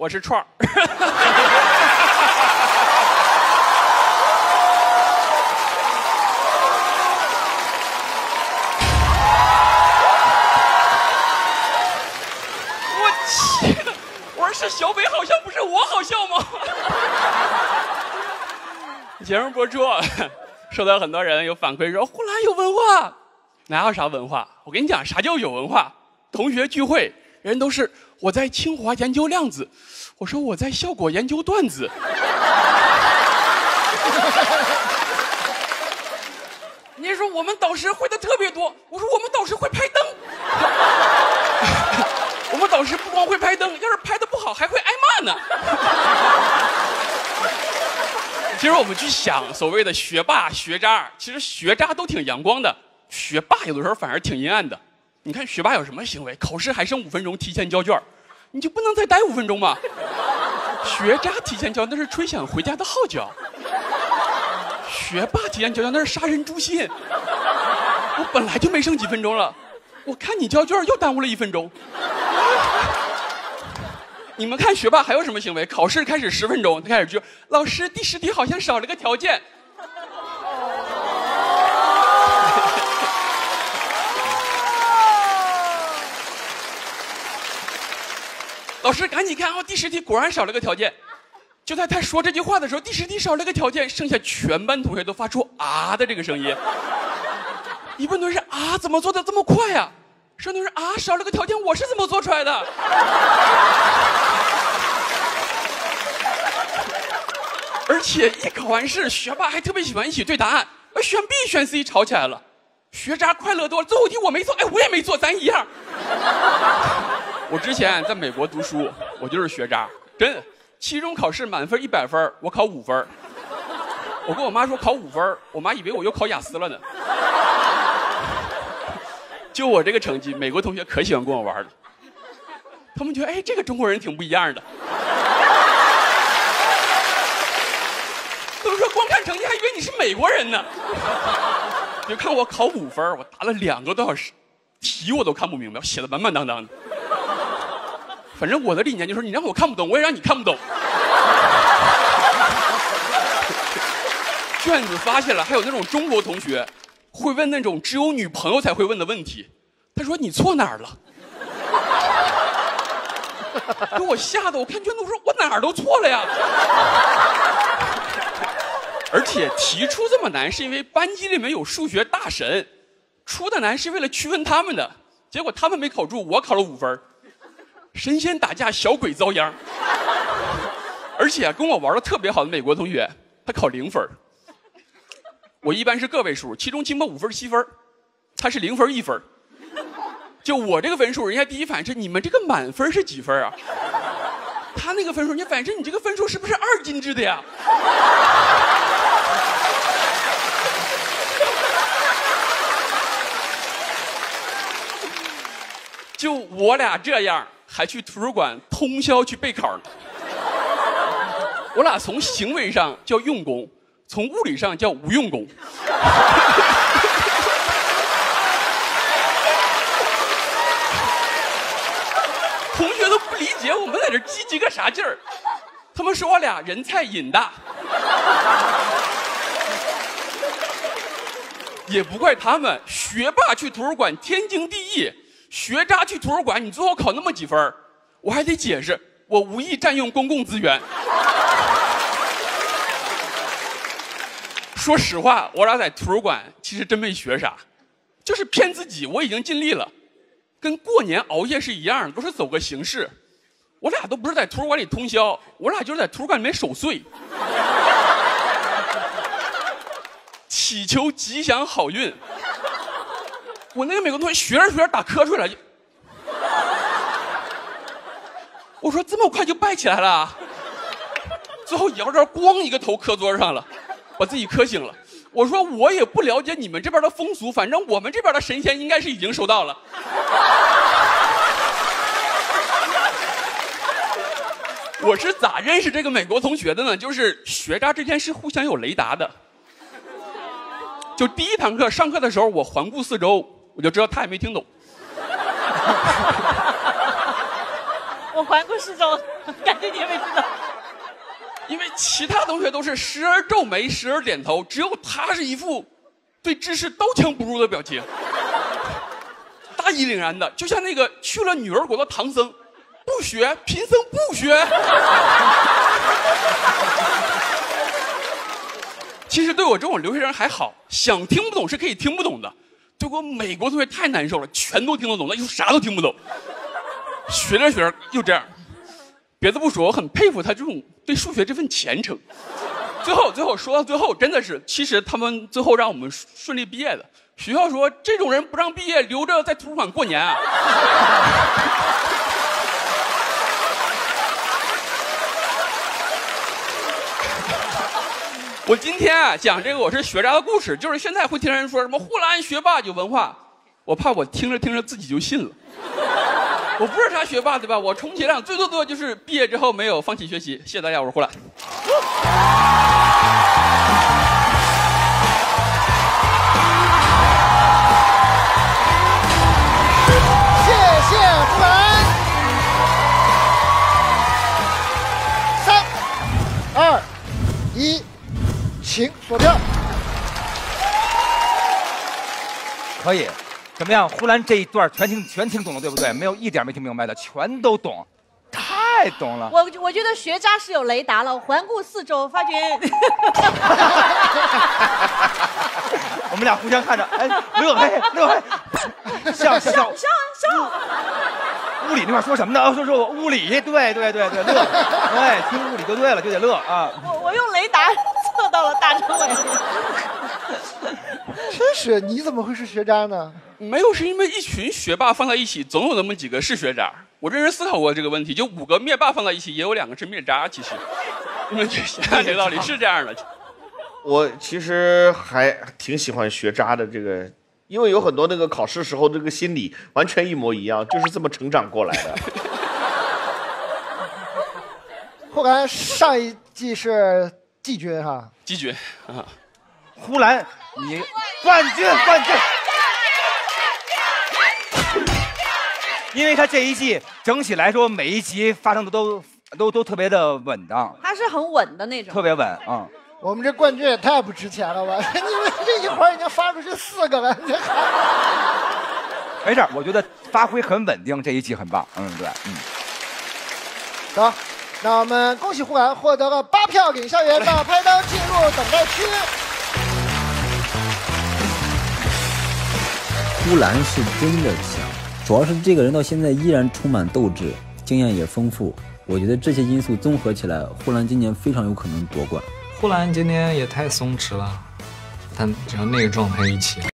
我是串儿。我气的，我说是小北好笑，不是我好笑吗？节目播出，收到很多人有反馈说呼兰有文化，哪有啥文化？我跟你讲，啥叫有文化？同学聚会，人都是我在清华研究量子，我说我在效果研究段子。你说我们导师会的特别多，我说我们导师会拍灯。我们导师不光会拍灯，要是拍的不好还会挨骂呢。其实我们去想所谓的学霸学渣，其实学渣都挺阳光的，学霸有的时候反而挺阴暗的。你看学霸有什么行为？考试还剩5分钟提前交卷，你就不能再待5分钟吗？学渣提前交那是吹响回家的号角，学霸提前交卷那是杀人诛心。我本来就没剩几分钟了，我看你交卷又耽误了1分钟。你们看学霸还有什么行为？考试开始10分钟，他开始就老师第10题好像少了个条件。老师赶紧看哦，第10题果然少了个条件。就在他说这句话的时候，第10题少了个条件，剩下全班同学都发出啊的这个声音。一般都是啊，怎么做的这么快呀？剩都是啊，少了个条件，我是怎么做出来的？而且一考完试，学霸还特别喜欢一起对答案，选 B 选 C 吵起来了。学渣快乐多了，最后一题我没做，哎，我也没做，咱一样。我之前在美国读书，我就是学渣，真。期中考试满分100分，我考5分。我跟我妈说考5分，我妈以为我又考雅思了呢。就我这个成绩，美国同学可喜欢跟我玩了。他们觉得，哎，这个中国人挺不一样的。都说光看成绩还以为你是美国人呢。就看我考5分，我答了2个多小时，题我都看不明白，我写的满满当当的。反正我的理念就是，你让我看不懂，我也让你看不懂。卷子发下来，还有那种中国同学会问那种只有女朋友才会问的问题。他说你错哪儿了？给我吓得我看卷子，我说我哪儿都错了呀。而且提出这么难，是因为班级里面有数学大神，出的难是为了区分他们的。结果他们没考住，我考了5分。神仙打架，小鬼遭殃。而且跟我玩的特别好的美国同学，他考0分。我一般是个位数，期中、期末5分、7分，他是0分1分。就我这个分数，人家第一反应是你们这个满分是几分啊？他那个分数，你反正你这个分数是不是2进制的呀？就我俩这样，还去图书馆通宵去备考呢。我俩从行为上叫用功，从物理上叫无用功。同学都不理解我们在这积极个啥劲儿，他们说我俩人菜瘾大。也不怪他们，学霸去图书馆天经地义，学渣去图书馆你最后考那么几分，我还得解释我无意占用公共资源。说实话，我俩在图书馆其实真没学啥，就是骗自己我已经尽力了，跟过年熬夜是一样的，都是走个形式。我俩都不是在图书馆里通宵，我俩就是在图书馆里面守岁，祈求吉祥好运。我那个美国同学学着学着打瞌睡了，我说这么快就拜起来了，最后摇着咣一个头磕桌上了，把自己磕醒了。我说我也不了解你们这边的风俗，反正我们这边的神仙应该是已经收到了。我是咋认识这个美国同学的呢？就是学渣之间是互相有雷达的。就第一堂课上课的时候，我环顾四周，我就知道他也没听懂。 我环顾四周，感觉你也没知道。 因为其他同学都是时而皱眉，时而点头，只有他是一副对知识刀枪不入的表情，大义凛然的，就像那个去了女儿国的唐僧，不学，贫僧不学。其实对我这种留学生还好，想听不懂是可以听不懂的。对我美国同学太难受了，全都听得懂的，又啥都听不懂。学着学着又这样，别的不说，我很佩服他这种对数学这份虔诚。最后说到最后，真的是，其实他们最后让我们顺利毕业的。学校说这种人不让毕业，留着在图书馆过年啊。我今天啊讲这个我是学渣的故事，就是现在会听人说什么呼兰学霸有文化，我怕我听着听着自己就信了。我不是啥学霸对吧？我充其量最多就是毕业之后没有放弃学习。谢谢大家，我是呼兰。 谢谢呼兰。3、2、1，请锁票。 可以，怎么样？呼兰这一段全听懂了，对不对？没有一点没听明白的，全都懂，太懂了。 我觉得学渣是有雷达了，环顾四周发觉。 我们俩互相看着，哎，乐嘿，笑。物理那块说什么呢？说物理，对，乐，对，听物理就对了，就得乐啊。 我用雷达测到了大张伟。 真是，你怎么会是学渣呢？ 没有，是因为一群学霸放在一起，总有那么几个是学渣。我认真思考过这个问题，就5个灭霸放在一起，也有2个是灭渣。其实，你们想想这个道理是这样的。 我其实还挺喜欢学渣的这个，因为有很多那个考试时候这个心理完全一模一样，就是这么成长过来的。 呼兰上一季是季军哈， 季军啊， 呼兰你冠军。因为他这一季整体来说每一集发生的都特别的稳当， 他是很稳的那种， 特别稳啊。 我们这冠军也太不值钱了吧！你们这一会儿已经发出去4个了，这没事，我觉得发挥很稳定，这一季很棒。对， 走，那我们恭喜呼兰获得了8票领校园的拍灯进入等待区。 呼兰是真的强，主要是这个人到现在依然充满斗志，经验也丰富。我觉得这些因素综合起来，呼兰今年非常有可能夺冠。 呼兰今天也太松弛了，但只要那个状态一起。